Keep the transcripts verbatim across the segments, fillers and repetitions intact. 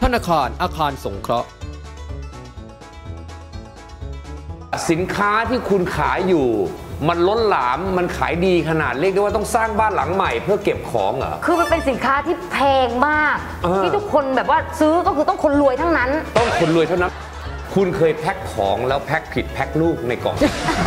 นาคารอาคารสงเคราะห์สินค้าที่คุณขายอยู่มันล้นหลามมันขายดีขนาดเรียกได้ว่าต้องสร้างบ้านหลังใหม่เพื่อเก็บของเหรอคือมันเป็นสินค้าที่แพงมากที่ทุกคนแบบว่าซื้อก็คือต้องคนรวยทั้งนั้นต้องคนรวยเท่านั้นคุณเคยแพ็คของแล้วแพ็คผิดแพ็คลูกในกล่อง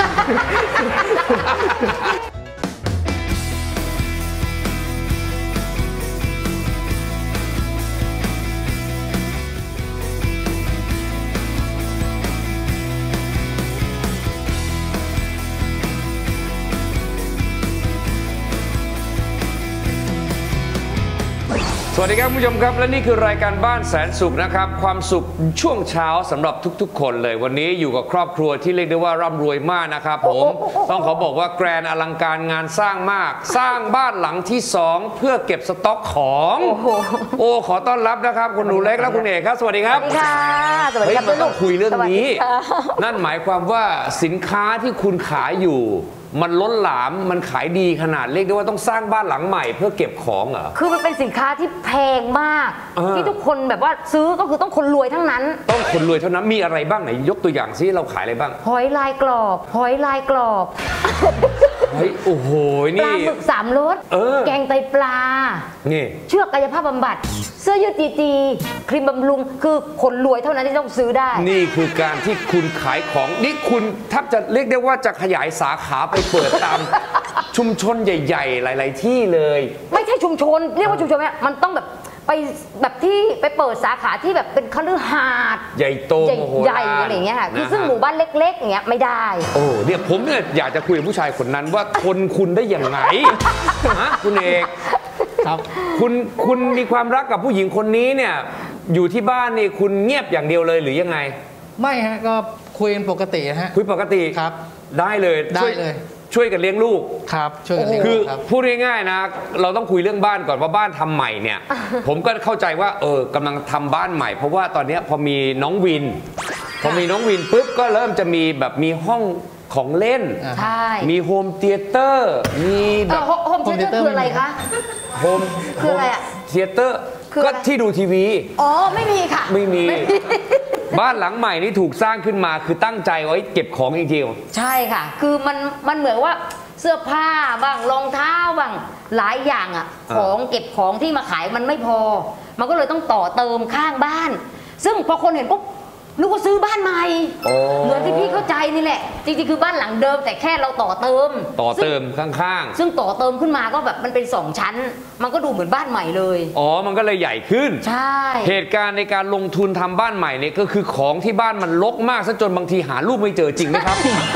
สวัสดีครับคุณผู้ชมครับและนี่คือรายการบ้านแสนสุขนะครับความสุขช่วงเช้าสำหรับทุกๆคนเลยวันนี้อยู่กับครอบครัวที่เรียกได้ว่าร่ำรวยมากนะครับผมต้องขอบอกว่าแกรนอลังการงานสร้างมากสร้างบ้านหลังที่สองเพื่อเก็บสต็อกของโอ้ขอต้อนรับนะครับคุณหนูเล็กและคุณเอกครับสวัสดีครับสวัสดีค่ะสวัสดีครับต้องคุยเรื่องนี้นั่นหมายความว่าสินค้าที่คุณขายอยู่มันล้นหลามมันขายดีขนาดเรียกได้ว่าต้องสร้างบ้านหลังใหม่เพื่อเก็บของเหรอคือมันเป็นสินค้าที่แพงมากที่ทุกคนแบบว่าซื้อก็คือต้องคนรวยทั้งนั้นต้องคนรวยเท่านั้นมีอะไรบ้างไหนยกตัวอย่างซิเราขายอะไรบ้างหอยลายกรอบหอยลายกรอบเฮ้ยโอ้โหนี่ปลาหมึกสามรสแกงไตปลานี่เชือกกายภาพบำบัดเสื้อยืดจีจีครีมบำรุงคือคนรวยเท่านั้นที่ต้องซื้อได้นี่คือการที่คุณขายของนี่คุณถ้าจะเรียกได้ว่าจะขยายสาขาไปเปิดตามชุมชนใหญ่ๆหลายๆที่เลยไม่ใช่ชุมชนเรียกว่าชุมชนไหมมันต้องแบบไปแบบที่ไปเปิดสาขาที่แบบเป็นคฤหาสน์ใหญ่โตใหญ่อะไรอย่างเงี้ยค่ะคือซึ่งหมู่บ้านเล็กๆอย่างเงี้ยไม่ได้โอ้เนี่ยผมเนี่ยอยากจะคุยกับผู้ชายคนนั้นว่าทนคุณได้อย่างไรฮะคุณเอกครับคุณคุณมีความรักกับผู้หญิงคนนี้เนี่ยอยู่ที่บ้านนี่คุณเงียบอย่างเดียวเลยหรือยังไงไม่ฮะก็คุยกันปกติฮะคุยปกติครับได้เลยได้เลยช่วยกันเลี้ยงลูกครับช่วยกันเลี้ยงคือพูดง่ายๆนะเราต้องคุยเรื่องบ้านก่อนว่าบ้านทำใหม่เนี่ยผมก็เข้าใจว่าเออกำลังทำบ้านใหม่เพราะว่าตอนนี้พอมีน้องวินพอมีน้องวินปุ๊บก็เริ่มจะมีแบบมีห้องของเล่นมีโฮมเธียเตอร์มีแบบโฮมเธียเตอร์คืออะไรคะโฮมคืออะไรอะเธียเตอร์ก็ที่ดูทีวีอ๋อไม่มีค่ะไม่มีบ้านหลังใหม่นี่ถูกสร้างขึ้นมาคือตั้งใจไว้เก็บของจริงๆใช่ค่ะคือมันมันเหมือนว่าเสื้อผ้าบ้างรองเท้าบ้างหลายอย่างอ่ะของเก็บของที่มาขายมันไม่พอมันก็เลยต้องต่อเติมข้างบ้านซึ่งพอคนเห็นปุ๊บนึกว่าซื้อบ้านใหม่เหมือนที่พี่เข้าใจนี่แหละจริงๆคือบ้านหลังเดิมแต่แค่เราต่อเติมต่อเติมข้างๆซึ่งต่อเติมขึ้นมาก็แบบมันเป็นสองชั้นมันก็ดูเหมือนบ้านใหม่เลยอ๋อมันก็เลยใหญ่ขึ้นใช่เหตุการณ์ในการลงทุนทำบ้านใหม่เนี่ยก็คือของที่บ้านมันรกมากซะจนบางทีหารูปไม่เจอจริงไหมครับ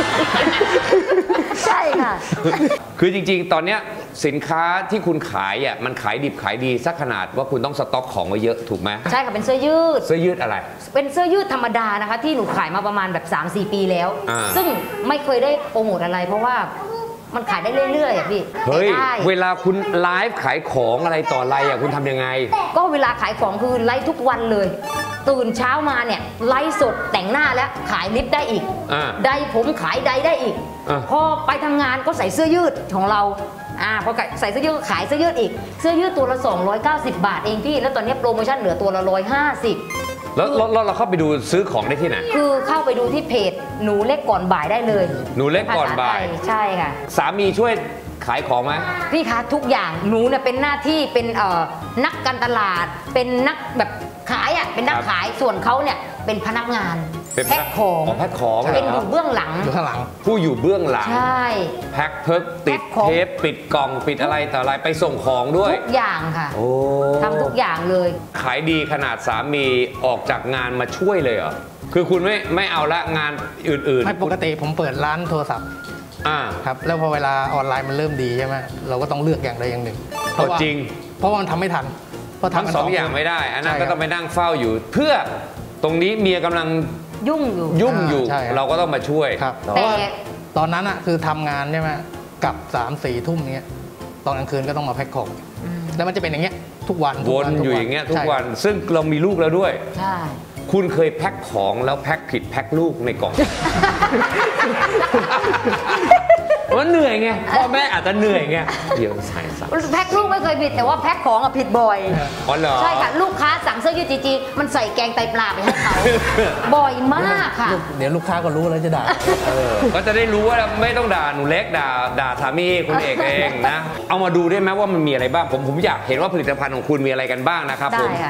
ใช่ค่ะคือจริงๆตอนเนี้ยสินค้าที่คุณขายอ่ะมันขายดิบขายดีสักขนาดว่าคุณต้องสต็อกของไว้เยอะถูกไหมใช่ค่ะเป็นเสื้อยืดเสื้อยืดอะไรเป็นเสื้อยืดธรรมดานะคะที่หนูขายมาประมาณแบบ สามสี่ ปีแล้วซึ่งไม่เคยได้โปรโมทอะไรเพราะว่ามันขายได้เรื่อยๆอ่ะพี่เฮ้ยเวลาคุณไลฟ์ขายของอะไรต่ออะไรอ่ะคุณทำยังไงก็เวลาขายของคือไลฟ์ทุกวันเลยตื่นเช้ามาเนี่ยไลฟ์สดแต่งหน้าแล้วขายลิปได้อีกไดผมขายไดได้อีกพอไปทำงานก็ใส่เสื้อยืดของเราอ่าพอใส่เสื้อยืดก็ขายเสื้อยืดอีกเสื้อยืดตัวละสองร้อยเก้าสิบบาทเองพี่แล้วตอนนี้โปรโมชั่นเหลือตัวละหนึ่งร้อยห้าสิบแล้วเราเข้าไปดูซื้อของได้ที่ไหนคือเข้าไปดูที่เพจหนูเล็กก่อนบ่ายได้เลยหนูเล็กก่อนบ่ายใช่ค่ะสามีช่วยขายของไหมพี่คะทุกอย่างหนูเนี่ยเป็นหน้าที่เป็นเอ่อนักการตลาดเป็นนักแบบขายอ่ะเป็นนักขายส่วนเขาเนี่ยเป็นพนักงานแพ็คของแพ็คของเป็นอยู่เบื้องหลังอยู่ข้างหลังผู้อยู่เบื้องหลังใช่แพ็คเพิกติดเทปปิดกล่องปิดอะไรต่ออะไรไปส่งของด้วยทุกอย่างค่ะทำทุกอย่างเลยขายดีขนาดสามีออกจากงานมาช่วยเลยเหรอคือคุณไม่ไม่เอาละงานอื่นๆไม่ปกติผมเปิดร้านโทรศัพท์อ่าครับแล้วพอเวลาออนไลน์มันเริ่มดีใช่ไหมเราก็ต้องเลือกอย่างใดอย่างหนึ่งเพราะจริงเพราะมันทำไม่ทันเพราะทำสองอย่างไม่ได้อันนั้นก็ต้องไปนั่งเฝ้าอยู่เพื่อตรงนี้เมียกำลังยุ่งอยู่ยุ่งอยู่เราก็ต้องมาช่วยแต่ตอนนั้นอ่ะคือทำงานใช่ไหมกับสามสี่ทุ่มเนี้ยตอนกลางคืนก็ต้องมาแพ็คของแล้วมันจะเป็นอย่างเงี้ยทุกวันวนอยู่อย่างเงี้ยทุกวันซึ่งเรามีลูกแล้วด้วยใช่คุณเคยแพ็คของแล้วแพ็คผิดแพ็คลูกในกล่องว่าเหนื่อยไงพ่อแม่อาจจะเหนื่อยไงเดี๋ยวใส่สักแพ็คลูกไม่เคยผิดแต่ว่าแพ็คของอะผิดบ่อยอ๋อเหรอใช่ค่ะลูกค้าสั่งเสื้อยืดจีจีมันใส่แกงไตปลาไปให้เขาบ่อยมากค่ะเดี๋ยวลูกค้าก็รู้แล้วจะด่าเออก็จะได้รู้ว่าไม่ต้องด่าหนูเล็กด่าด่าสามีคุณเอกเองนะเอามาดูได้ไหมว่ามันมีอะไรบ้างผมผมอยากเห็นว่าผลิตภัณฑ์ของคุณมีอะไรกันบ้างนะครับได้ผมค่ะ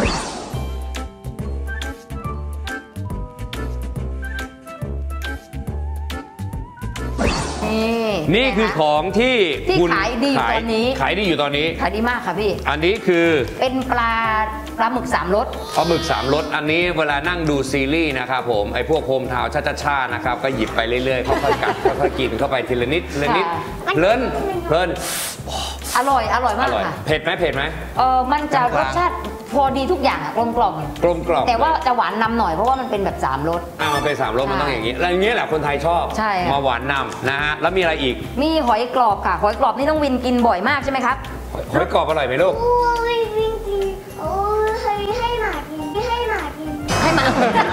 นี่นี่คือของที่ที่คุณขายดีอยู่ตอนนี้ขายดีอยู่ตอนนี้ขายดีมากค่ะพี่อันนี้คือเป็นปลาปลาหมึกสามรสปลาหมึกสามรสอันนี้เวลานั่งดูซีรีส์นะครับผมไอ้พวกโฮมทาวน์ชาๆนะครับก็หยิบไปเรื่อยๆค่อยๆกัดค่อยๆกินเข้าไปทีละนิดทีละนิดเพลินเพลินอร่อยอร่อยอมากร่อยค่ะเผ็ดไหมเผ็ดไหมเออมันจะรสชาติพอดีทุกอย่างอะกลมกล่อมกลมกล่อมแต่ว่าจะหวานนำหน่อยเพราะว่ามันเป็นแบบสามรสอ่ะมันเป็นสามรสมันต้องอย่างนี้แล้วอย่างนี้แหละคนไทยชอบใช่ค่ะมาหวานนำนะฮะแล้วมีอะไรอีกมีหอยกรอบค่ะหอยกรอบนี่ต้องวินกินบ่อยมากใช่ไหมครับหอยกรอบอร่อยไหมลูกโอ้ยจริงจริงโอ้ยให้ให้หมากินให้หมากินให้มา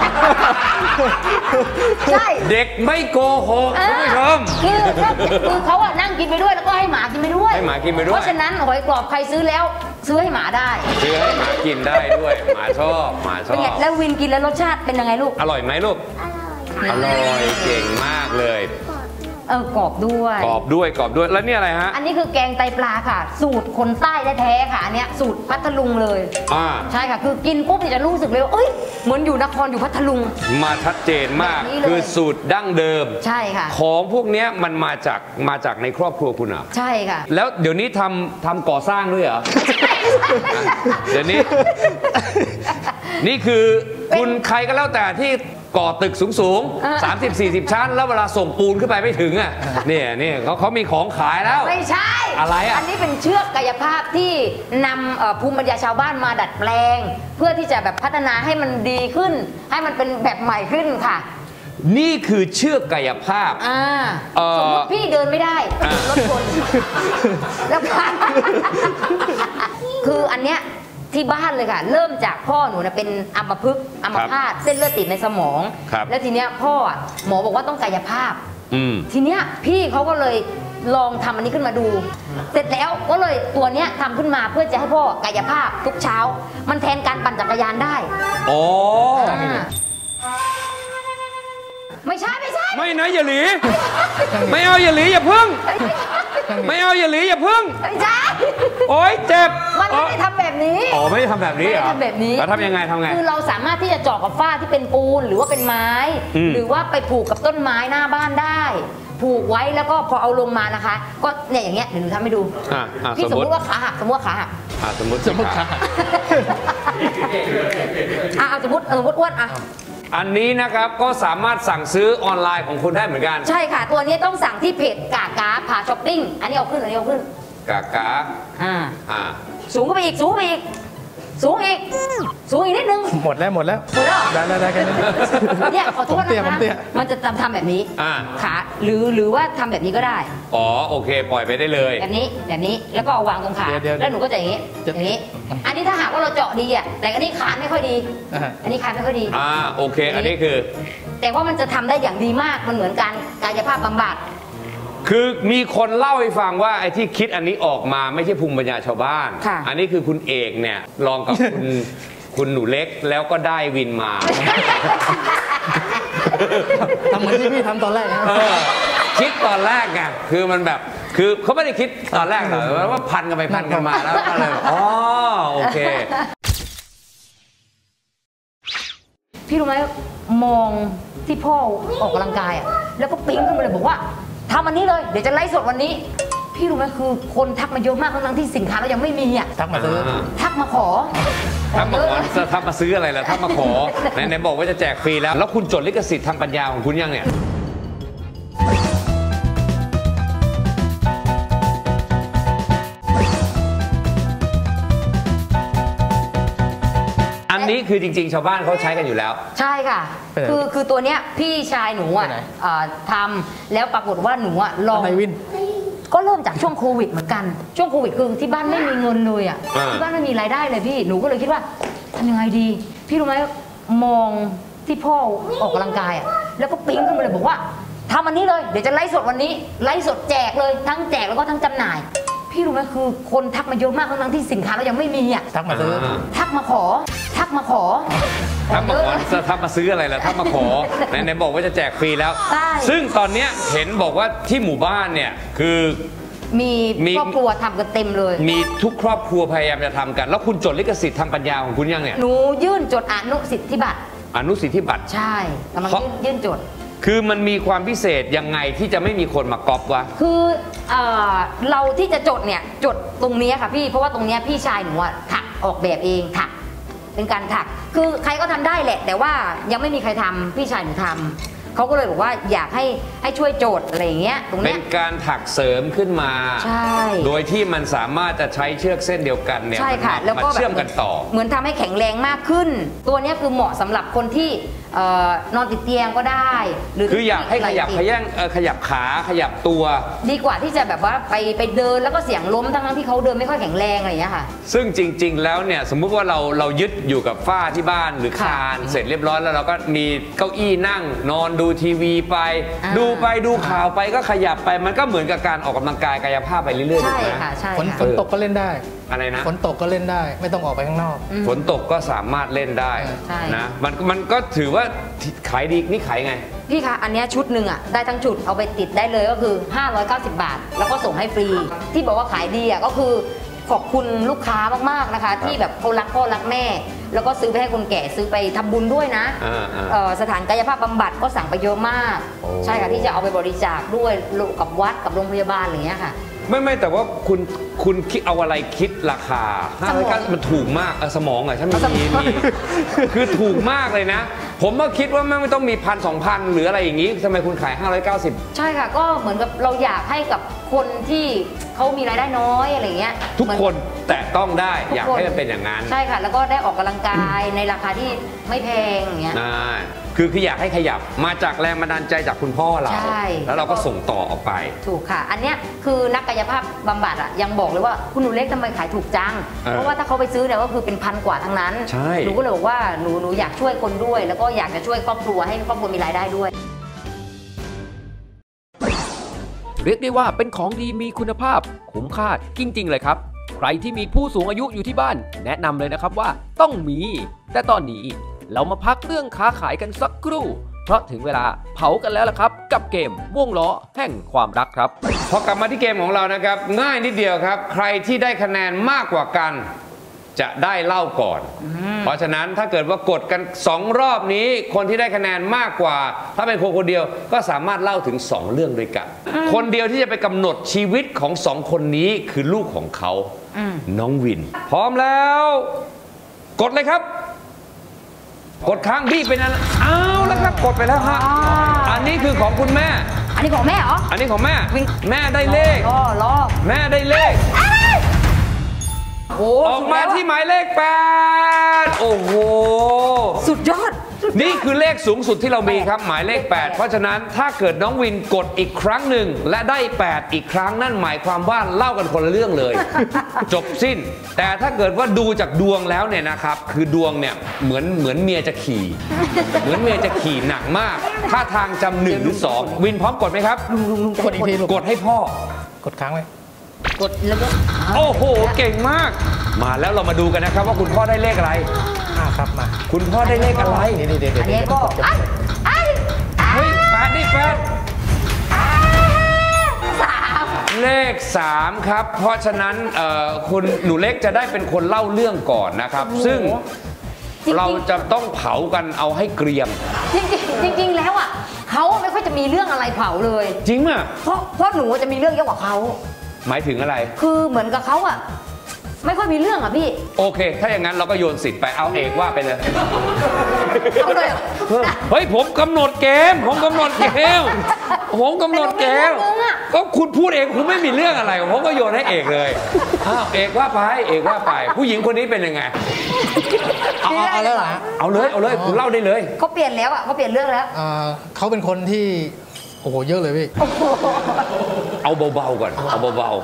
ใช่เด็กไม่โกหกคุณผู้ชมคือคือเขาอะนั่งกินไปด้วยแล้วก็ให้หมากินไปด้วยให้หมากินไปด้วยเพราะฉะนั้นหอยกรอบใครซื้อแล้วซื้อให้หมาได้ซื้อให้หมากินได้ด้วยหมาชอบหมาชอเป็นไงบแล้ววินกินแล้วรสชาติเป็นยังไงลูกอร่อยไหมลูกอร่อยอร่อยเก่งมากเลยเออกรอบด้วยกรอบด้วยกรอบด้วยแล้วนี่อะไรฮะอันนี้คือแกงไตปลาค่ะ สูตรคนใต้แท้ๆค่ะอันเนี้ยสูตรพัทลุงเลยอ่าใช่ค่ะ คือกินปุ๊บเนี่ยจะรู้สึกเลยว่าเอ้ยเหมือนอยู่นครอยู่พัทลุงมาชัดเจนมากแบบนี้เลยคือสูตรดั้งเดิมใช่ค่ะของพวกเนี้ยมันมาจากมาจากในครอบครัวคุณเหรอ่ะใช่ค่ะแล้วเดี๋ยวนี้ทำทำก่อสร้างด้วยเหรอ เดี๋ยวนี้ นี่คือคุณใครก็แล้วแต่ที่ก่อตึกสูงอ่าๆ สามสิบสี่สิบ ชั้น แล้วเวลาส่งปูนขึ้นไปไม่ถึงอ่ะเนี่ยเนี่ยเขาเขามีของขายแล้วไม่ใช่อะไรอ่ะอันนี้เป็นเชือกกายภาพที่นำเอ่อภูมิปัญญาชาวบ้านมาดัดแปลง เพื่อที่จะแบบพัฒนาให้มันดีขึ้น ให้มันเป็นแบบใหม่ขึ้นค่ะนี่คือเชือกกายภาพอ่าเอ่อสมมติพี่เดินไม่ได้อ่ารถชนแล้วพาคืออันเนี้ยที่บ้านเลยค่ะ เริ่มจากพ่อหนูนะเป็นอัมพฤกษ์อัมพาตเส้นเลือดติดในสมองครับแล้วทีเนี้ยพ่ออะหมอบอกว่าต้องกายภาพอืมทีเนี้ยพี่เขาก็เลยลองทำอันนี้ขึ้นมาดู เสร็จแล้วก็เลยตัวเนี้ยทำขึ้นมาเพื่อจะให้พ่อกายภาพทุกเช้า มันแทนการปั่นจักรยานได้อ๋ออ่าไม่ใช่ไม่ใช่ไม่นะอย่าหลี ไม่เอาอย่าหลีอย่าพึ่ง ไม่เอาอย่าหลีอย่าพึ่งไม่ใช่โอ๊ยเจ็บมันไม่ได้ทำแบบนี้อ๋อไม่ได้ทำแบบนี้ไม่เหรได้อทำแบบนี้แล้วทำยังไงทำไงคือเราสามารถที่จะเจาะกับฝ้าที่เป็นปูนหรือว่าเป็นไม้อืมหรือว่าไปผูกกับต้นไม้หน้าบ้านได้ ผูกไว้แล้วก็พอเอาลงมานะคะ ก็เนี่ยอย่างเงี้ยเดี๋ยวหนูทำให้ดูอ่ะอ่ะพี่สมสมมมติติว่าขาหักสมมติว่าขาหักอ่ะสมมติสมมติค่ะอ่ะเอาสมมติเอาสมมติอ้วนอ่ะอันนี้นะครับก็สามารถสั่งซื้อออนไลน์ของคุณได้เหมือนกันใช่ค่ะ ตัวนี้ต้องสั่งที่เพจกากาพาช้อปปิ้งอันนี้เอาขึ้นอันนี้เอาขึ้นกากาอ่าอ่าสูงขึ้นไปอีกสูงขึ้นไปอีกสูงอีกสูงอีกนิดนึงหมดแล้วหมดแล้วหมดแล้วได้ได้ได้กันเนี่ยขอโทษผมเตี้ยนะผมคะเตี้ยมันจะทำแบบนี้อ่าขาหรือหรือว่าทำแบบนี้ก็ได้อ๋อโอเค ปล่อยไปได้เลยแบบนี้แบบนี้แล้วก็เอาวางตรงขาเดี๋ยวเดี๋ยวแล้วหนูก็จะอย่างนี้จะอย่างนี้ อันนี้ถ้าหากว่าเราเจาะดีอ่ะแต่อันนี้คานไม่ค่อยดีอ่าอันนี้คานไม่ค่อยดีอ่าโอเค อันนี้คือแต่ว่ามันจะทำได้อย่างดีมากมันเหมือนการกายภาพบำบัดคือมีคนเล่าให้ฟังว่าไอ้ที่คิดอันนี้ออกมาไม่ใช่ภูมิปัญญาชาวบ้านค่ะอันนี้คือคุณเอกเนี่ยลองกับคุณ คุณหนูเล็กแล้วก็ได้วินมาทำเหมือนที่พี่ทำตอนแรกนะเออคิดตอนแรกไงคือมันแบบคือเขาไม่ได้คิดตอนแรกหรอกว่าพันกันไปพันกันมาแล้วก็เลยอ๋อโอเคพี่รู้ไหมมองที่พ่อออกกำลังกายอ่ะแล้วก็ปิ๊งขึ้นมาเลยบอกว่าทำอันนี้เลยเดี๋ยวจะไลฟ์สดวันนี้ พี่รู้ไหมคือคนทักมาเยอะมากทั้งๆที่สินค้าเรายังไม่มีอ่ะทักมาซื้อทักมาขอถ้ามาขอจะทักมาซื้ออะไรล่ะถ้ามาขอไหนๆบอกว่าจะแจกฟรีแล้ว แล้วคุณจดลิขสิทธิ์ทางปัญญาของคุณยังเนี่ย อันนี้คือจริงๆ ชาวบ้านเขาใช้กันอยู่แล้วใช่ค่ะเป็นไงคือคือตัวเนี้ยพี่ชายหนูอ่ะเป็นไงเอ่อทำแล้วปรากฏว่าหนูอ่ะลองอะไรวินก็เริ่มจากช่วงโควิดเหมือนกัน ช่วงโควิดคือที่บ้านไม่มีเงินเลยอ่ะอ่าที่บ้านไม่มีรายได้เลยพี่ หนูก็เลยคิดว่าทำยังไงดี พี่รู้ไหมมองที่พ่อออกกำลังกายอ่ะ แล้วก็ปิ๊งขึ้นมาเลยบอกว่าททำอันนี้เลยเดี๋ยวจะไลฟ์สดวันนี้ไลฟ์สดแจกเลยทั้งแจกแล้วก็ทั้งจำหน่ายพี่รู้ไหมคือคนทักมาเยอะมากทั้งที่สินค้าเรายังไม่มีอ่ะทักมาซื้อทักมาขอทักมาขอทักมาขอจะทักมาซื้ออะไรล่ะทักมาขอไหนๆบอกว่าจะแจกฟรีแล้วซึ่งตอนเนี้ยเห็นบอกว่าที่หมู่บ้านเนี่ยคือมีครอบครัวทำกันเต็มเลยมีทุกครอบครัวพยายามจะทำกันแล้วคุณจดลิขสิทธิ์ทางปัญญาของคุณยังเนี่ยหนูยื่นจดอนุสิทธิบัตรอนุสิทธิบัตรใช่กำลังยื่นยื่นจดคือมันมีความพิเศษยังไงที่จะไม่มีคนมาก๊อปวะคือเอ่อเราที่จะจดเนี่ยจดตรงนี้ค่ะพี่เพราะว่าตรงนี้พี่ชายหนูอะถักออกแบบเองถักเป็นการถักคือใครก็ทำได้แหละแต่ว่ายังไม่มีใครทำพี่ชายหนูทำเขาก็เลยบอกว่าอยากให้ให้ช่วยโจทย์อะไรอย่างเงี้ยตรงนี้เป็นการถักเสริมขึ้นมาใช่โดยที่มันสามารถจะใช้เชือกเส้นเดียวกันเนี่ยใช่ค่ะแล้วก็เชื่อมกันต่อเหมือนทำให้แข็งแรงมากขึ้นตัวนี้คือเหมาะสำหรับคนที่นอนติดเตียงก็ได้หรือคืออยากให้ขยับขยับขยับขาขยับตัวดีกว่าที่จะแบบว่าไปไปเดินแล้วก็เสี่ยงล้มทั้งที่เขาเดินไม่ค่อยแข็งแรงอะไรอย่างเงี้ยค่ะซึ่งจริงๆแล้วเนี่ยสมมุติว่าเราเรายึดอยู่กับฝ้าที่บ้านหรือคานเสร็จเรียบร้อยแล้วเราก็มีเก้าอี้นั่งนอนดูทีวีไปดูไปดูข่าวไปก็ขยับไปมันก็เหมือนกับการออกกำลังกายกายภาพไปเรื่อยๆใช่ค่ะใช่ฝนฝนตกก็เล่นได้อะไรนะฝนตกก็เล่นได้ไม่ต้องออกไปข้างนอกฝนตกก็สามารถเล่นได้นะมันมันก็ถือว่าขายดีนี่ขายไงพี่คะอันนี้ชุดหนึ่งอ่ะได้ทั้งชุดเอาไปติดได้เลยก็คือห้าร้อยเก้าสิบบาทแล้วก็ส่งให้ฟรีที่บอกว่าขายดีอ่ะก็คือขอบคุณลูกค้ามากๆนะคะที่แบบเขารักพ่อรักแม่แล้วก็ซื้อไปให้คนแก่ซื้อไปทำบุญด้วยนะสถานกายภาพบำบัดก็สั่งไปเยอะมากใช่ค่ะที่จะเอาไปบริจาคด้วยกับวัดกับโรงพยาบาลอะไรอย่างเงี้ยค่ะไม่ไม่แต่ว่าคุณคุณคิดเอาอะไรคิดราคาห้าร้อยเก้าสิบมันถูกมากสมองอะฉันมีมีคือถูกมากเลยนะผมก็คิดว่าไม่ต้องมีพันสองพันหรืออะไรอย่างนี้ทำไมคุณขายห้าร้อยเก้าสิบใช่ค่ะก็เหมือนกับเราอยากให้กับคนที่เขามีรายได้น้อยอะไรเงี้ยทุกคนแต่ต้องได้อยากให้มันเป็นอย่างนั้นใช่ค่ะแล้วก็ได้ออกกำลังกายในราคาที่ไม่แพงอย่างเงี้ยคือคืออยากให้ขยับมาจากแรงบันดาลใจจากคุณพ่อเราแล้วเราก็ส่งต่อออกไปถูกค่ะอันเนี้ยคือนักกายภาพบำบัดอ่ะยังบอกเลยว่าคุณหนูเล็กทำไมขายถูกจังเพราะว่าถ้าเขาไปซื้อเนี่ยก็คือเป็นพันกว่าทั้งนั้นหนูก็เลยบอกว่าหนูหนูอยากช่วยคนด้วยแล้วก็อยากจะช่วยครอบครัวให้ครอบครัวมีรายได้ด้วยเรียกได้ว่าเป็นของดีมีคุณภาพคุ้มค่าจริงๆเลยครับใครที่มีผู้สูงอายุอยู่ที่บ้านแนะนำเลยนะครับว่าต้องมีแต่ตอนนี้เรามาพักเรื่องค้าขายกันสักครู่เพราะถึงเวลาเผากันแล้วล่ะครับกับเกมวงล้อแห่งความรักครับพอกลับมาที่เกมของเรานะครับง่ายนิดเดียวครับใครที่ได้คะแนนมากกว่ากันจะได้เล่าก่อนเพราะฉะนั้นถ้าเกิดว่ากดกันสองรอบนี้คนที่ได้คะแนนมากกว่าถ้าเป็นคนคนเดียวก็สามารถเล่าถึงสองเรื่องด้วยกันคนเดียวที่จะไปกำหนดชีวิตของสองคนนี้คือลูกของเขาน้องวินพร้อมแล้วกดเลยครับกดค้างบี้เป็นอะไรเอาแล้วครับกดไปแล้วฮะอันนี้คือของคุณแม่อันนี้ของแม่เหรออันนี้ของแม่แม่ได้เลขแม่ได้เลขออกมาที่หมายเลขแปดโอ้โหสุดยอดนี่คือเลขสูงสุดที่เรามีครับหมายเลขแปดเพราะฉะนั้นถ้าเกิดน้องวินกดอีกครั้งหนึ่งและได้แปดอีกครั้งนั่นหมายความว่าเล่ากันคนละเรื่องเลยจบสิ้นแต่ถ้าเกิดว่าดูจากดวงแล้วเนี่ยนะครับคือดวงเนี่ยเหมือนเหมือนเมียจะขี่เหมือนเมียจะขี่หนักมากถ้าทางจำหนึ่งหรือสองวินพร้อมกดไหมครับกดอีกทีกดให้พ่อกดค้างไว้กดแล้วก็โอ้โหเก่งมากมาแล้วเรามาดูกันนะครับว่าคุณพ่อได้เลขอะไรครับมาคุณพ่อได้เลขอะไรอันนี้ก็เฮ้ยแปดนี่แปดสามเลขสามครับเพราะฉะนั้นคุณหนูเล็กจะได้เป็นคนเล่าเรื่องก่อนนะครับซึ่งเราจะต้องเผากันเอาให้เกรียมจริงๆจริงๆแล้วอ่ะเขาไม่ค่อยจะมีเรื่องอะไรเผาเลยจริงมั้ยเพราะเพราะหนูจะมีเรื่องเยอะกว่าเขาหมายถึงอะไรคือเหมือนกับเขาอะไม่ค่อยมีเรื่องอะพี่โอเคถ้าอย่างนั้นเราก็โยนสิทธิ์ไปเอาเอกว่าไปเลยเอาเลยเฮ้ยผมกำหนดเกมผมกำหนดเกมผมกำหนดเกมก็คุณพูดเองคุณไม่มีเรื่องอะไรผมก็โยนให้เอกเลยอ้าวเอกว่าไปเอกว่าไปผู้หญิงคนนี้เป็นยังไงเอาเอาแล้วเหรอเอาเลยเอาเลยคุณเล่าได้เลยเขาเปลี่ยนแล้วอะเขาเปลี่ยนเรื่องแล้วเขาเป็นคนที่โอ้โหเยอะเลยพี่เอาเบาๆก่อนเอาเบาๆ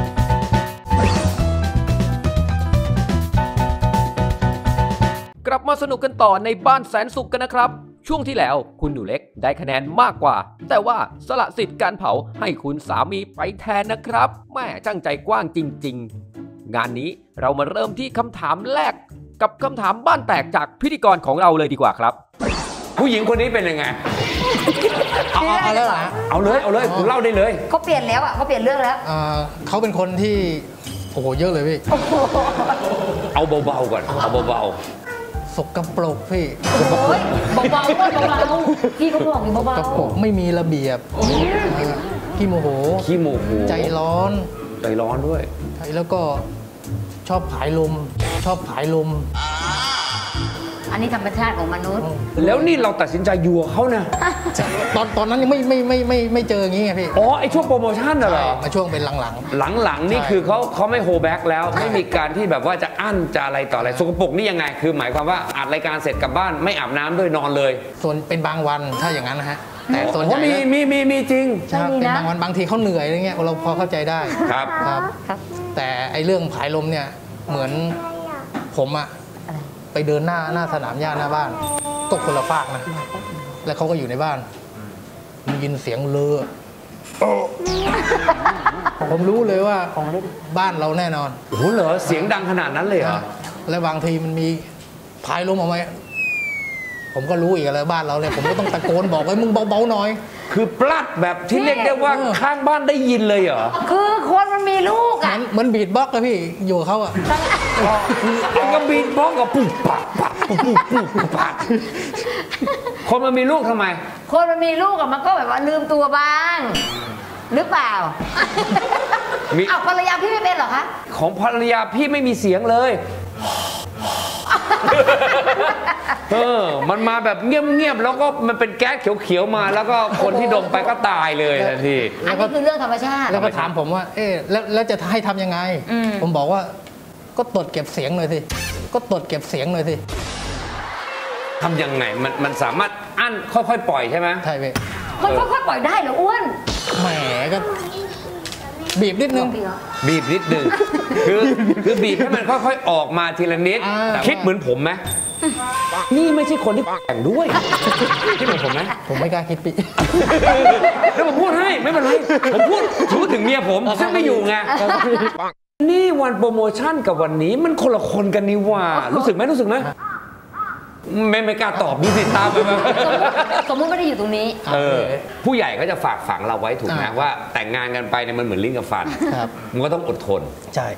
กลับมามาสนุกกันต่อในบ้านแสนสุขกันนะครับช่วงที่แล้วคุณหนูเล็กได้คะแนนมากกว่าแต่ว่าสละสิทธิ์การเผาให้คุณสามีไปแทนนะครับแม่ช่างใจกว้างจริงๆงานนี้เรามาเริ่มที่คำถามแรกกับคำถามบ้านแตกจากพิธีกรของเราเลยดีกว่าครับผู้หญิงคนนี้เป็นยังไงเอาเอาแล้วเหรอเอาเลยเอาเลยคุณเล่าได้เลยเขาเปลี่ยนแล้วอ่ะเขาเปลี่ยนเรื่องแล้วเขาเป็นคนที่โอ้โหเยอะเลยพี่เอาเบาๆก่อนเอาเบาๆสกปรกพี่โอ้ยเบาๆก็เบาๆพี่เขาบอกอยู่เบาๆสกปรกไม่มีระเบียบขี้โมโหขี้โมโหใจร้อนใจร้อนด้วยใช่แล้วก็ชอบผายลมชอบผายลมอันนี้ธรรมชาติของมนุษย์แล้วนี่เราตัดสินใจอยู่กับเขานะตอนตอนนั้นยังไม่ไม่ไม่ไม่ไม่เจออย่างนี้ไงพี่อ๋อไอช่วงโปรโมชั่นเหรอมาช่วงเป็นหลังหลังหลังๆนี่คือเขาเขาไม่โฮแบ็กแล้วไม่มีการที่แบบว่าจะอั้นจะอะไรต่ออะไรสกปรกนี่ยังไงคือหมายความว่าอัดรายการเสร็จกลับบ้านไม่อาบน้ำด้วยนอนเลยส่วนเป็นบางวันถ้าอย่างนั้นนะฮะแต่ส่วนใหญ่มีมีมีมีจริงใช่เป็นบางวันบางทีเขาเหนื่อยอะไรเงี้ยเราพอเข้าใจได้ครับครับแต่ไอเรื่องผายลมเนี่ยเหมือนผมอะไปเดินหน้าหน้าสนามหญ้าหน้าบ้านก็คนละฝากนะแล้วเขาก็อยู่ในบ้านมียินเสียงเลอผมรู้เลยว่าบ้านเราแน่นอนโอ้โหเหรอเสียงดังขนาดนั้นเลยเหรอแล้วบางทีมันมีพายลมออกมาผมก็รู้อีกแล้วบ้านเราเนี่ยผมก็ต้องตะโกนบอกให้มึงเบาๆหน่อยคือปลัดแบบที่เรียกได้ว่าข้างบ้านได้ยินเลยเหรอคือคนมันมีลูกอ่ะเหมือนบีทบ็อกซ์อะพี่อยู่เขาอะก็บีทบ็อกซ์กับปุ๊บปักปักปุ๊บปุ๊บปุ๊บปักคนมันมีลูกทำไมคนมันมีลูกอะมันก็แบบว่าลืมตัวบ้างหรือเปล่าอ้าวภรรยาพี่ไม่เป็นเหรอคะของภรรยาพี่ไม่มีเสียงเลยเออมันมาแบบเงียบๆแล้วก็มันเป็นแก๊สเขียวๆมาแล้วก็คนที่ดมไปก็ตายเลยทันทีอันนี้คือเรื่องธรรมชาติแล้วก็ถามผมว่าเอ๊ะแล้วแล้วจะให้ทำยังไงผมบอกว่าก็ตรวจเก็บเสียงหน่อยสิก็ตรวจเก็บเสียงหน่อยสิทำยังไงมันมันสามารถอั้นค่อยๆปล่อยใช่ไหมใช่ไหมมันค่อยๆปล่อยได้เหรออ้วนแหมก็บีบนิดนึงบีบนิดนึงคือคือบีบให้มันค่อยๆออกมาทีละนิดคิดเหมือนผมไหมนี่ไม่ใช่คนที่แต่งด้วยคิดเหมือนผมไหมผมไม่กล้าคิดปีแล้วผมพูดให้ไม่เป็นไรผมพูดพูดถึงเมียผมซึ่งไม่อยู่ไงนี่วันโปรโมชั่นกับวันนี้มันคนละคนกันนี่ว่ารู้สึกไหมรู้สึกไหมไม่ไม่กล้าตอบมีสิทธิ์ตามไปไหมสมมติไม่ได้อยู่ตรงนี้เออผู้ใหญ่ก็จะฝากฝังเราไว้ถูกไหมว่าแต่งงานกันไปเนี่ยมันเหมือนลิ้นกับฟันมันก็ต้องอดทนใช่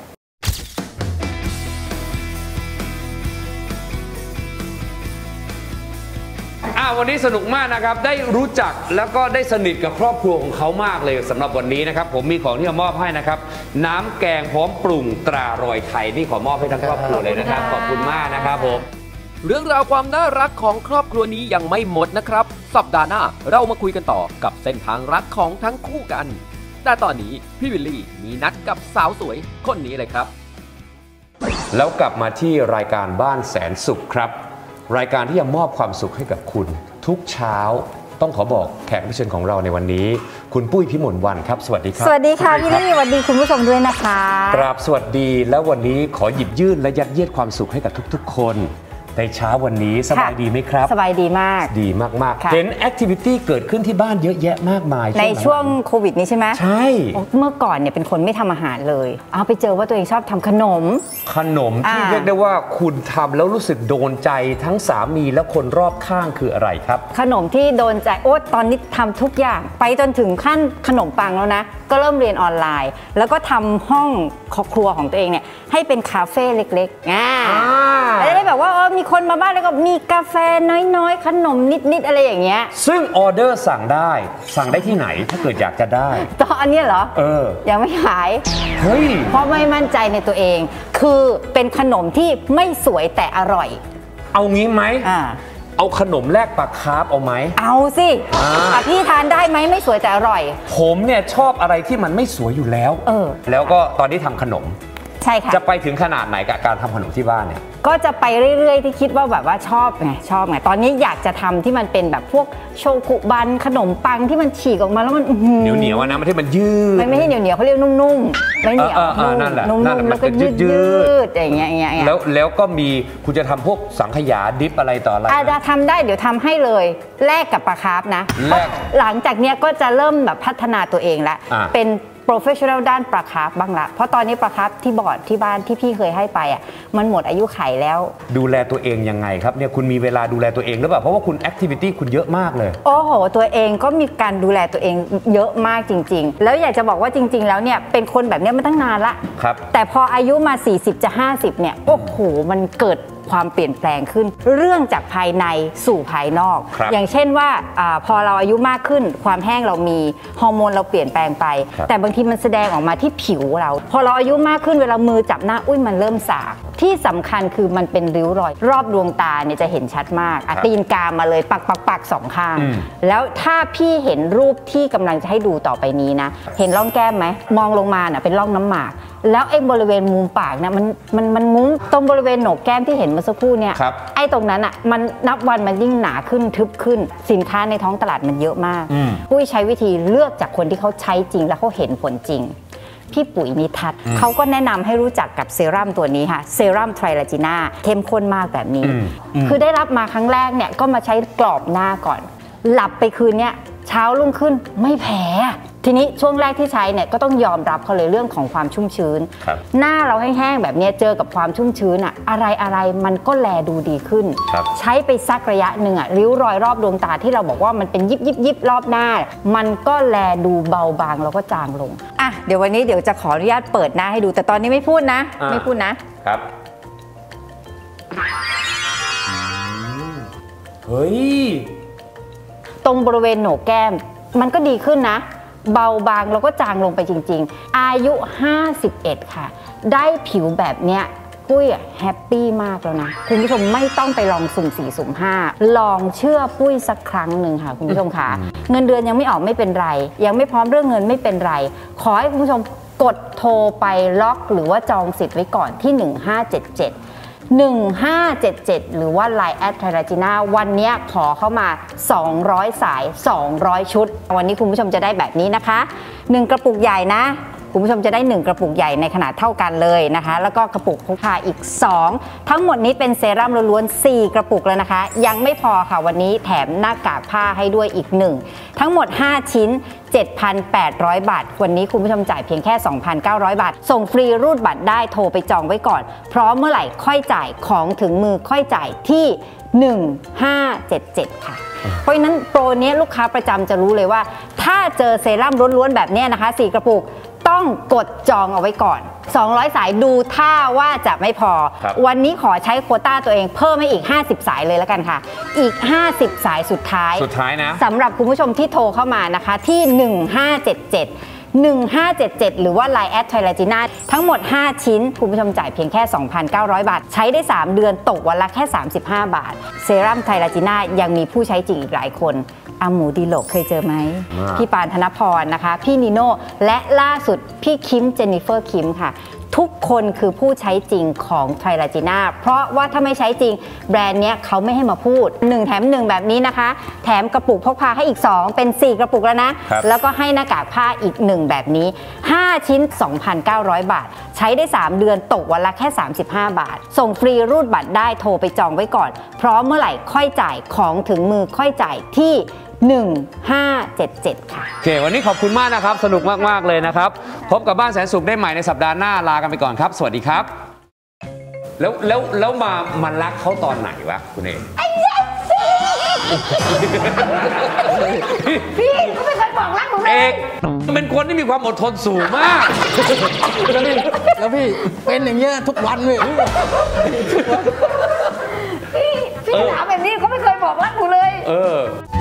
อ่าวันนี้สนุกมากนะครับได้รู้จักแล้วก็ได้สนิทกับครอบครัวของเขามากเลยสำหรับวันนี้นะครับผมมีของที่จะมอบให้นะครับน้ำแกงพร้อมปรุงตรารอยไทยนี่ขอมอบให้ทั้งครอบครัวเลยนะครับขอบคุณมากนะครับผมเรื่องราวความน่ารักของครอบครัวนี้ยังไม่หมดนะครับสัปดาห์หน้าเรามาคุยกันต่อกับเส้นทางรักของทั้งคู่กันแต่ตอนนี้พี่วิลลี่มีนัดกับสาวสวยคนนี้เลยครับแล้วกลับมาที่รายการบ้านแสนสุขครับรายการที่จะมอบความสุขให้กับคุณทุกเช้าต้องขอบอกแขกรับเชิญของเราในวันนี้คุณปุ้ยพิมลวรรณครับสวัสดีครับสวัสดีค่ะพี่ลี่สวัสดีคุณผู้ชมด้วยนะคะกราบสวัสดีแล้ววันนี้ขอหยิบยื่นและยัดเยียดความสุขให้กับทุกๆคนในเช้าวันนี้สบายดีไหมครับสบายดีมากดีมากๆเห็นแอคทิวิตี้เกิดขึ้นที่บ้านเยอะแยะมากมายในช่วงโควิดนี้ใช่ไหมใช่เมื่อก่อนเนี่ยเป็นคนไม่ทำอาหารเลยเอาไปเจอว่าตัวเองชอบทำขนมขนมที่เรียกได้ว่าคุณทำแล้วรู้สึกโดนใจทั้งสามีและคนรอบข้างคืออะไรครับขนมที่โดนใจโอ๊ตตอนนี้ทำทุกอย่างไปจนถึงขั้นขนมปังแล้วนะก็เริ่มเรียนออนไลน์แล้วก็ทำห้องครัวของตัวเองเนี่ยให้เป็นคาเฟ่เล็กๆอ่าจะได้แบบว่าเออมีคนมาบ้านแล้วก็มีกาแฟน้อยๆขนมนิดๆอะไรอย่างเงี้ยซึ่งออเดอร์สั่งได้สั่งได้ที่ไหนถ้าเกิดอยากจะได้ตอนอันนี้เหรอเออยังไม่ขายเฮ้ยเพราะไม่มั่นใจในตัวเองคือเป็นขนมที่ไม่สวยแต่อร่อยเอางี้ไหมอ่าเอาขนมแลกปลาคาร์ฟเอาไหมเอาสิพี่ทานได้ไหมไม่สวยแต่อร่อยผมเนี่ยชอบอะไรที่มันไม่สวยอยู่แล้วเออแล้วก็ตอนนี้ทำขนมใช่ค่ะจะไปถึงขนาดไหนกับการทำขนมที่บ้านเนี่ยก็จะไปเรื่อยๆที่คิดว่าแบบว่าชอบไงชอบไงตอนนี้อยากจะทำที่มันเป็นแบบพวกโชกุบันขนมปังที่มันฉีกออกมาแล้วมันเหนียวเหนียวนะมันที่มันยืดมันไม่ใช่เหนียวเหนียวเขาเรียกนุ่มๆไม่เหนียวนุ่มๆแล้วก็ยืดยืดอย่างเงี้ยอย่างเงี้ยแล้วแล้วก็มีคุณจะทำพวกสังขยาดิฟอะไรต่ออะไรอาจจะทำได้เดี๋ยวทำให้เลยแลกกับปลาคาร์ฟนะหลังจากเนี้ยก็จะเริ่มแบบพัฒนาตัวเองแล้วเป็นโปรเฟชชั่นอลด้านปลาคาร์ฟบ้างละเพราะตอนนี้ปลาคาร์ฟที่บอร์ดที่บ้านที่พี่เคยให้ไปอ่ะมันหมดอายุไขแล้วดูแลตัวเองยังไงครับเนี่ยคุณมีเวลาดูแลตัวเองหรือเปล่าเพราะว่าคุณแอคทิวิตี้คุณเยอะมากเลยโอ้โหตัวเองก็มีการดูแลตัวเองเยอะมากจริงๆแล้วอยากจะบอกว่าจริงๆแล้วเนี่ยเป็นคนแบบนี้มาตั้งนานละครับแต่พออายุมาสี่สิบจะห้าสิบเนี่ยโอ้โหมันเกิดความเปลี่ยนแปลงขึ้นเรื่องจากภายในสู่ภายนอกอย่างเช่นว่าอาพอเราอายุมากขึ้นความแห้งเรามีฮอร์โมนเราเปลี่ยนแปลงไปแต่บางทีมันแสดงออกมาที่ผิวเราพอเราอายุมากขึ้นเวลามือจับหน้าอุ้ยมันเริ่มสากที่สำคัญคือมันเป็นริ้วรอยรอบดวงตาเนี่ยจะเห็นชัดมากตีนกามาเลยปักปักปักสองข้างแล้วถ้าพี่เห็นรูปที่กำลังจะให้ดูต่อไปนี้นะเห็นร่องแก้มไหมมองลงมาน่ะเป็นร่องน้ำหมากแล้วไอ้บริเวณมุมปากเนี่ยมันมันมันมุ้งตรงบริเวณโหนกแก้มที่เห็นเมื่อสักครู่เนี่ยไอ้ตรงนั้นอ่ะมันนับวันมันยิ่งหนาขึ้นทึบขึ้นสินค้าในท้องตลาดมันเยอะมากปุ้ยใช้วิธีเลือกจากคนที่เขาใช้จริงแล้วเขาเห็นผลจริงพี่ปุ๋ยนิทัศน์เขาก็แนะนำให้รู้จักกับเซรั่มตัวนี้ค่ะเซรั่มไทรลาจิน่าเข้มข้นมากแบบนี้คือได้รับมาครั้งแรกเนี่ยก็มาใช้กรอบหน้าก่อนหลับไปคืนเนี่ยเช้ารุ่งขึ้นไม่แพ้ทีนี้ช่วงแรกที่ใช้เนี่ยก็ต้องยอมรับเขาเลยเรื่องของความชุ่มชื้นหน้าเราแห้งๆแบบนี้เจอกับความชุ่มชื้นอะอะไรอะไรมันก็แลดูดีขึ้นใช้ไปสักระยะหนึ่งอะริ้วรอยรอบดวงตาที่เราบอกว่ามันเป็นยิบยิบยิบรอบหน้ามันก็แลดูเบาบางแล้วก็จางลงอ่ะเดี๋ยววันนี้เดี๋ยวจะขออนุญาตเปิดหน้าให้ดูแต่ตอนนี้ไม่พูดนะไม่พูดนะครับเฮ้ยตรงบริเวณโหนกแก้มมันก็ดีขึ้นนะเบาบางแล้วก็จางลงไปจริงๆอายุห้าสิบเอ็ดค่ะได้ผิวแบบเนี้ยปุ้ยแฮปปี้มากแล้วนะคุณผู้ชมไม่ต้องไปลองสุ่มสี่สุ่มห้าลองเชื่อปุ้ยสักครั้งหนึ่งค่ะคุณผู้ชมค่ะเงินเดือนยังไม่ออกไม่เป็นไรยังไม่พร้อมเรื่องเงินไม่เป็นไรขอให้คุณผู้ชมกดโทรไปล็อกหรือว่าจองสิทธิ์ไว้ก่อนที่หนึ่งห้าเจ็ดเจ็ดหนึ่งห้าเจ็ดเจ็ดหรือว่า ไลน์ แอท ไทรลาจิน่าวันนี้ขอเข้ามาสองร้อยสายสองร้อยชุดวันนี้คุณผู้ชมจะได้แบบนี้นะคะหนึ่งกระปุกใหญ่นะคุณผู้ชมจะได้หนึ่งกระปุกใหญ่ในขนาดเท่ากันเลยนะคะแล้วก็กระปุกพกพาอีกสองทั้งหมดนี้เป็นเซรั่มล้วนๆสี่กระปุกแล้วนะคะยังไม่พอค่ะวันนี้แถมหน้ากากผ้าให้ด้วยอีกหนึ่งทั้งหมดห้าชิ้น เจ็ดพันแปดร้อย บาทวันนี้คุณผู้ชมจ่ายเพียงแค่ สองพันเก้าร้อย บาทส่งฟรีรูดบัตรได้โทรไปจองไว้ก่อนพร้อมเมื่อไหร่ค่อยจ่ายของถึงมือค่อยจ่ายที่หนึ่งห้าเจ็ดเจ็ดค่ะเพราะฉะนั้นโปรนี้ลูกค้าประจำจะรู้เลยว่าถ้าเจอเซรั่มล้วนๆแบบนี้นะคะสี่กระปุกต้องกดจองเอาไว้ก่อนสองร้อยสายดูท่าว่าจะไม่พอวันนี้ขอใช้โควต้าตัวเองเพิ่มให้อีกห้าสิบสายเลยแล้วกันค่ะอีกห้าสิบสายสุดท้ายสุดท้ายนะสำหรับคุณผู้ชมที่โทรเข้ามานะคะที่หนึ่งห้าเจ็ดเจ็ด หนึ่งห้าเจ็ดเจ็ดหรือว่า ไลน์ แอท ไทรลาจิน่าทั้งหมดห้าชิ้นคุณผู้ชมจ่ายเพียงแค่ สองพันเก้าร้อย บาทใช้ได้สามเดือนตกวันละแค่สามสิบห้าบาทเซรั่มไทรลาจิน่ายังมีผู้ใช้จริงอีกหลายคนอาหมูดีโลกเคยเจอไหมพี่ปานธนพรนะคะพี่นิโน่และล่าสุดพี่คิมเจนนิเฟอร์คิมค่ะทุกคนคือผู้ใช้จริงของไทรลาจิน่าเพราะว่าถ้าไม่ใช้จริงแบรนด์เนี้ยเขาไม่ให้มาพูดหนึ่งแถมหนึ่งแบบนี้นะคะแถมกระปุกพกพาให้อีกสองเป็นสี่กระปุกแล้วนะแล้วก็ให้หน้ากากผ้าอีกหนึ่งแบบนี้ห้าชิ้น สองพันเก้าร้อย บาทใช้ได้สามเดือนตกวันละแค่สามสิบห้าบาทส่งฟรีรูดบัตรได้โทรไปจองไว้ก่อนพร้อมเมื่อไหร่ค่อยจ่ายของถึงมือค่อยจ่ายที่หนึ่งห้าเจ็ดเจ็ดค่ะโอเควันนี้ขอบคุณมากนะครับสนุกมากๆเลยนะครับพบกับบ้านแสนสุขได้ใหม่ในสัปดาห์หน้าลากันไปก่อนครับสวัสดีครับแล้วแล้วแล้วมามันรักเขาตอนไหนวะคุณเอกพี่ก็ไม่เคยบอกรักหนูเลยเอกเป็นคนที่มีความอดทนสูงมากแล้วพี่เป็นอย่างเงี้ยทุกวันเลยพี่พี่ถามแบบนี้เขาไม่เคยบอกรักหนูเลยเออ